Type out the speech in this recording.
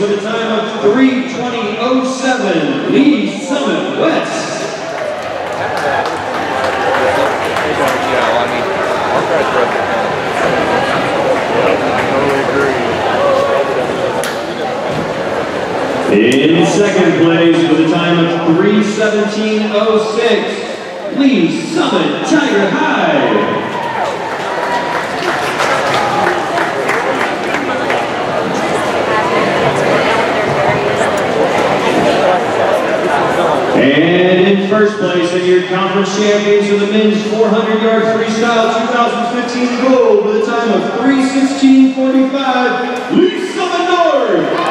with a time of 3:20.07, Lee Summit West. In second place with a time of 3:17.06, Lee Summit Tiger High. And in first place in your conference champions for the men's 400-yard freestyle 2015 gold with a time of 3:16.45, Lee Summit North.